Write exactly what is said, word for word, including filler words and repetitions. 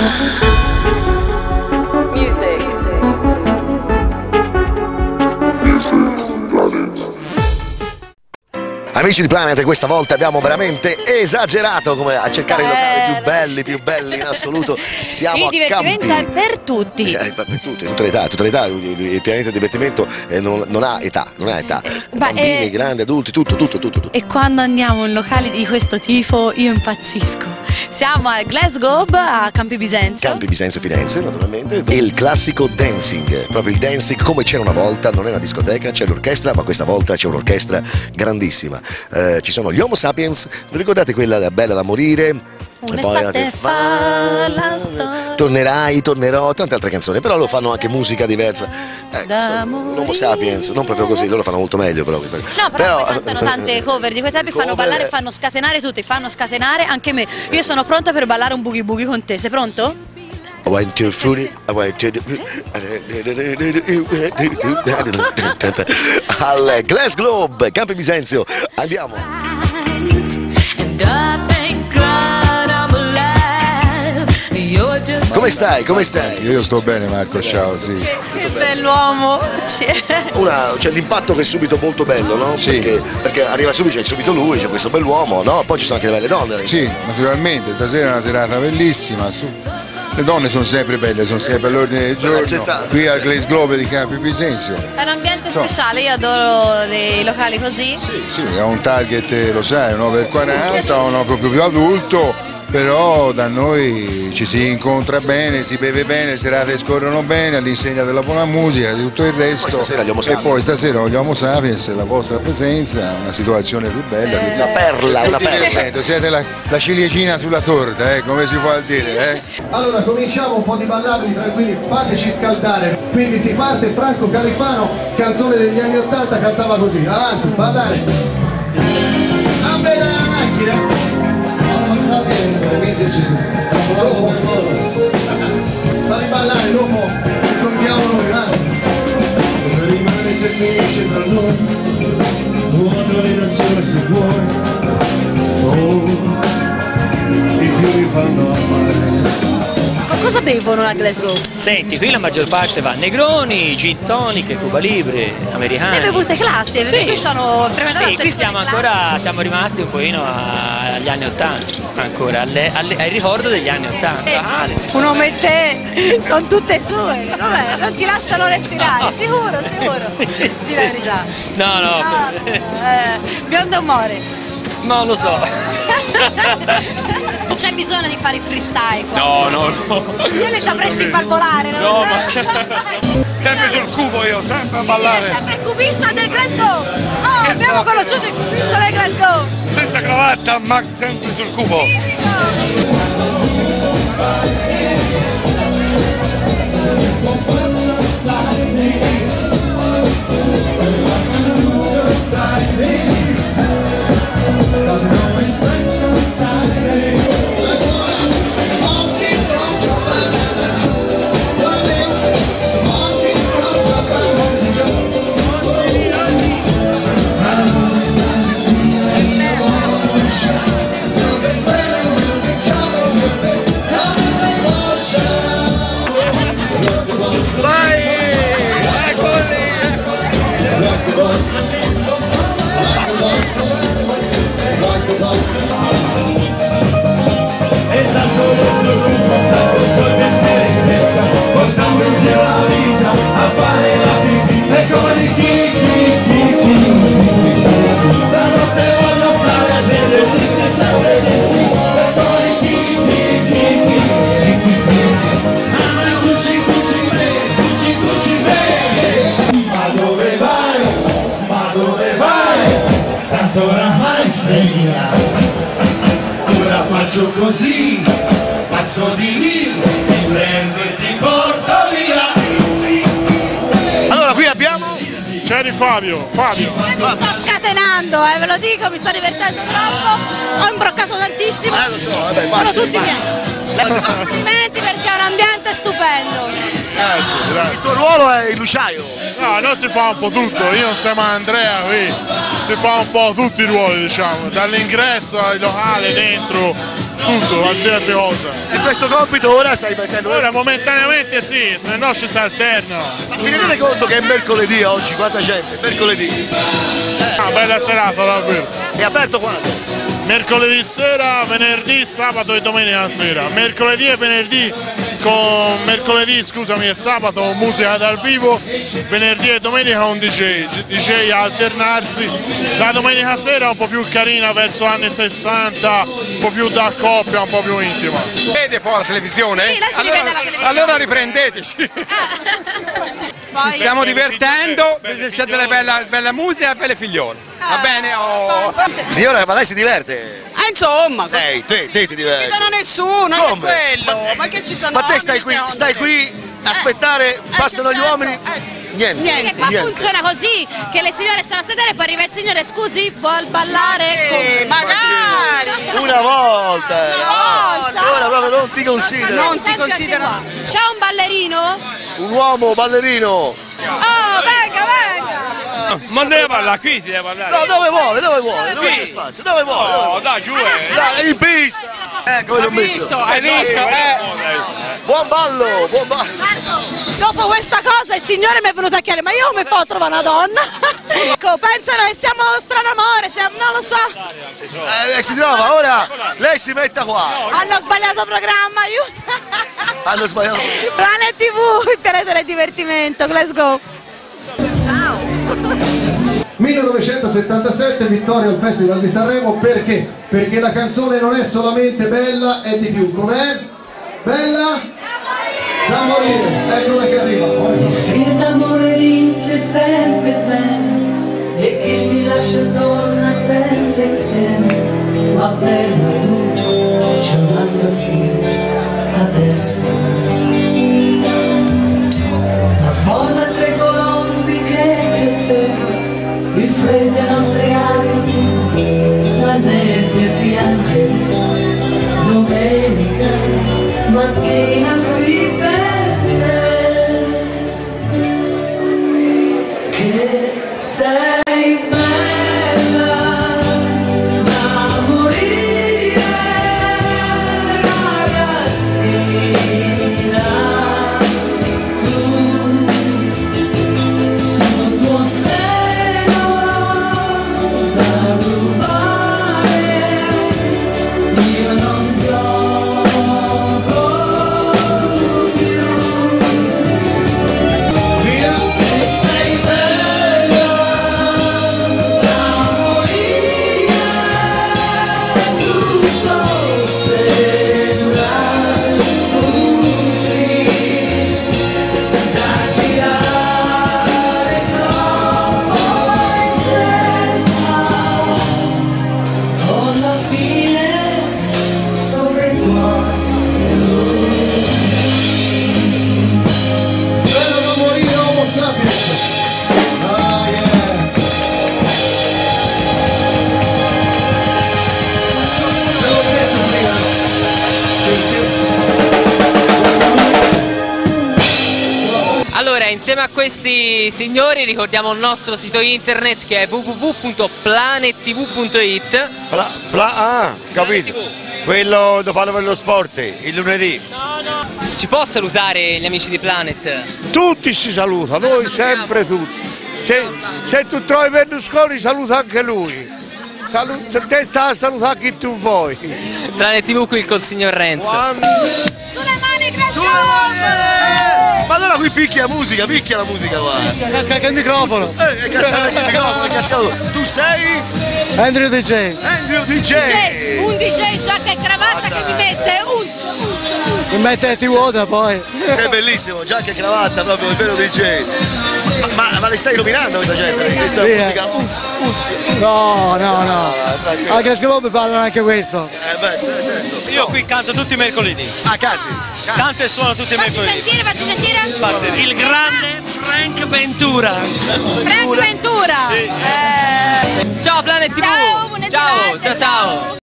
Amici di Planet, questa volta abbiamo veramente esagerato come a cercare eh, i locali più belli, più belli in assoluto. Siamo il a Campi. Il divertimento è per tutti. Eh, per tutti, tutte le età, tutte le età. Il pianeta di divertimento eh, non, non ha età, non ha età. Eh, Bambini, eh, grandi, adulti, tutto, tutto, tutto, tutto. E quando andiamo in locali di questo tipo io impazzisco. Siamo a Glasgow, a Campi Bisenzio. Campi Bisenzio Firenze, naturalmente. E il classico dancing, proprio il dancing come c'era una volta, non è una discoteca, c'è l'orchestra, ma questa volta c'è un'orchestra grandissima. Eh, ci sono gli Homo Sapiens, vi ricordate quella bella da morire? Un'estate fa la storia. Tornerai, tornerò, tante altre canzoni, però lo fanno anche musica diversa. Eh, L'Homo Sapiens, non proprio così, loro fanno molto meglio però questa cosa. No, però, però cantano tante cover di quei tempi, fanno ballare, fanno scatenare tutti, fanno scatenare anche me. Io sono pronta per ballare un boogie boogie con te, sei pronto? I want to food it, I want to al Glasgow, Campi Bisenzio, andiamo. Come stai? Come stai? Io sto bene, Marco, ciao, sì. Che, che bell'uomo! C'è l'impatto che è subito molto bello, no? Sì. Perché, perché arriva subito, c'è subito lui, c'è questo bell'uomo, no? Poi ci sono anche le belle donne. Sì, naturalmente, stasera è una serata bellissima. Le donne sono sempre belle, sono sempre all'ordine del giorno, qui al Glasgow di Campi Bisenzio. È un ambiente speciale, io adoro i locali così. Sì, sì, ha un target, lo sai, uno per quaranta, uno proprio più adulto. Però da noi ci si incontra bene, si beve bene, le serate scorrono bene all'insegna della buona musica, di tutto il resto. Poi stasera gli Homo Sapiens. E poi stasera gli Homo Sapiens, la vostra presenza, una situazione più bella. Eh, una perla, una perla. Siete la, la ciliegina sulla torta, eh, come si può dire. Eh? Allora cominciamo un po' di ballarli tranquilli, fateci scaldare. Quindi si parte, Franco Califano, canzone degli anni ottanta, cantava così. Avanti, ballare. A bere la macchina. Sapienza, quindi applauso per loro. Fai ballare, dopo ricordiamo noi, va. Cosa rimane se finisce tra noi? Vuota l'inazione se vuoi. Oh, i fiori fanno amare. Cosa bevono a Glasgow? Senti, qui la maggior parte va Negroni, gin tonic, Cuba Libre, americani. Le bevute classiche, perché sì. Qui sono sì, qui siamo ancora, siamo rimasti un pochino agli anni ottanta, ancora, alle, alle, al ricordo degli anni ottanta. Eh, ah, un uomo e te, sono tutte sue, com'è? Non ti lasciano respirare, no. Sicuro, sicuro, di la verità. No, no. no eh, biondo amore. Non lo so. Non c'è bisogno di fare i freestyle qua. No, no, no. Io le sapresti far volare, no? No, ma... sempre sul cubo io, sempre a ballare. Sì, sempre il cubista del Glasgow. Oh, abbiamo conosciuto il cubista del Glasgow. Senza cravatta, ma sempre sul cubo. Ora faccio così, passo di lì, ti prendo e ti porto via. Allora qui abbiamo c'è di Fabio, Fabio. Io mi sto scatenando, eh, ve lo dico, mi sto divertendo troppo, ho imbroccato tantissimo. Eh lo so, vabbè, sono tutti miei. Complimenti perché è un ambiente stupendo. Eh sì, dai. Il tuo ruolo è il Luciaio. No, noi si fa un po' tutto, io insieme a Andrea qui si fa un po' tutti i ruoli, diciamo, dall'ingresso ai locali dentro, tutto, qualsiasi cosa. E questo compito ora stai mettendo... Ora momentaneamente sì, se no ci si alterna. Ma vi rendete conto che è mercoledì oggi? Quanta gente? Mercoledì. Una bella serata davvero. È aperto quando? Mercoledì sera, venerdì, sabato e domenica sera. Mercoledì e venerdì con mercoledì, scusami, e sabato musica dal vivo, venerdì e domenica un D J, D J a alternarsi. La domenica sera un po' più carina verso anni sessanta, un po' più da coppia, un po' più intima. Vede poi la televisione? Sì, lei si allora, rivede la televisione. allora riprendeteci. Poi... Stiamo divertendo, c'è delle bella, bella musica e belle figliole. Va bene? Oh. Signora, ma lei si diverte? Ah, insomma, Lei, te, te ti diverti? non nessuno, Come? è quello. Ma, ma che ci sono? Ma te stai qui, stai qui a aspettare, passano gli uomini? Niente. Niente, qua niente. funziona così, che le signore stanno a sedere e poi arriva il signore, scusi, vuol ballare con me? Magari! Una volta! Una volta! Ora proprio non ti considero! Non ti considero. C'è un ballerino? Un uomo ballerino! Oh, venga, venga! Ma deve parlare qui, ti deve parlare. No, dove vuole, dove vuole, dove c'è spazio, dove vuole? No, dai, giù eh. Dai, in pista! Ecco, l'ho messo! Hai visto? Eh? Buon ballo, buon ballo! Dopo questa cosa il signore mi è venuto a chiedere, ma io come faccio a trovare una donna? Ecco, pensano che siamo strano amore, siamo, non lo so. Eh, lei si trova, ora lei si metta qua! Hanno sbagliato programma, aiuto! Hanno sbagliato! Planet T V, il pianeta del divertimento, let's go! millenovecentosettantasette, vittoria al Festival di Sanremo, perché? Perché la canzone non è solamente bella, è di più. Com'è? Bella? Da morire, eccola che arriva. Il filo d'amore vince sempre bene e chi si lascia torna sempre insieme, ma bello è duro, c'è un altro filo adesso. La folla tra i colombi che c'è sempre, il freddo ai nostri aliti, la nebbia piange, domenica mattina qui per te, che sei bella da morire, ragazzina, tu sul tuo seno da rubare, io non gioco più. Via! E sei bella da morire, tutto sembra un film da girare troppo in fretta, con la fine sopra i tuoi Bello da morire, Homo sapiens! Ah, yes! Te l'ho detto prima! Allora, insieme a questi signori ricordiamo il nostro sito internet che è w w w punto planet t v punto i t. Pla, pla, ah, capito. Quello lo fanno per lo sport, il lunedì. Ci può salutare gli amici di Planet? Tutti si salutano, noi sempre tutti. Se, se tu trovi Berlusconi saluta anche lui. Salu, se te sta a salutare chi tu vuoi. Planet T V qui col signor Renzo. Quando... Sulle mani, Glasgow! Ma allora qui picchia musica, picchia la musica qua! Casca anche il microfono! Eh, è cascato anche il microfono, è cascato! Tu sei? Andrew D J! Andrew D J! C'è un D J giacca e cravatta che mi mette un... Mi mette ti vuota poi! Sei bellissimo, giacca e cravatta, proprio il vero D J! Ma, ma, ma le stai rovinando questa gente? Questa Sì, musica unz, unz, unz. No, no, no! tranquillo. A Glasgow mi parlano anche questo! Eh beh, certo. Io qui canto tutti i mercoledì. Ah, canti! canti. Canto e suono tutti i Facci mercoledì. sentire, facci sentire! Il grande Frank Ventura. Frank Ventura! Eh... Ciao Planet T V! Ciao, buona ciao, giornata, ciao, ciao.